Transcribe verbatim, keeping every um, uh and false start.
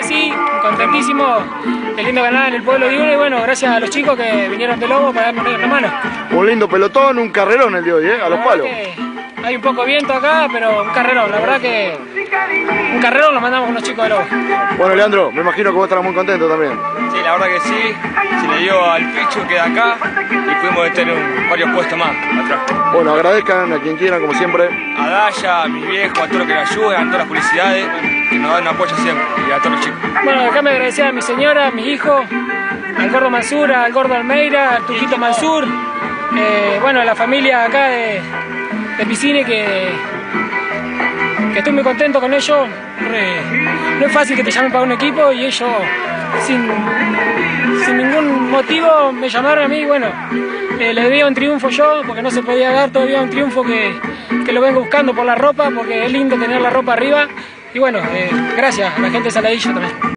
sí, contentísimo, qué lindo ganar en el pueblo de uno y bueno, gracias a los chicos que vinieron de Lobo para darme una mano. Un lindo pelotón, un carrerón el de hoy, ¿eh? A los palos. Hay un poco de viento acá, pero un carrerón, la verdad que un carrerón lo mandamos con los chicos de Lobo. Bueno, Leandro, me imagino que vos estarás muy contento también. Sí, la verdad que sí, se le dio al Pichu que de acá y pudimos tener un, varios puestos más atrás. Bueno, agradezcan a quien quieran, como siempre. A Daya, a mis viejos, a todos los que me ayudan, a todas las publicidades que nos dan un apoyo siempre y a todos los chicos. Bueno, déjame agradecer a mi señora, a mi hijo, al gordo Mansur, al gordo Almeida, al Tuquito Mansur, eh, bueno, a la familia acá de, de Piscine que, que estoy muy contento con ellos. Re, no es fácil que te llamen para un equipo y ellos sin, sin ningún motivo me llamaron a mí y bueno, eh, le debía un triunfo yo porque no se podía dar todavía un triunfo que, que lo vengo buscando por la ropa porque es lindo tener la ropa arriba y bueno, eh, gracias a la gente de Saladillo también.